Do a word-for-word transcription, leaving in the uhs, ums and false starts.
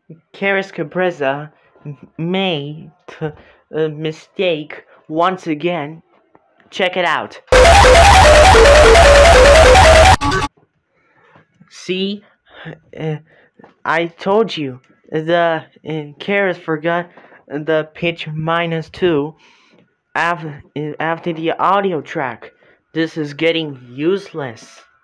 Kairus Cabreza made a mistake once again. Check it out. See, uh, I told you the uh, Kairus forgot the pitch minus two after after the audio track. This is getting useless.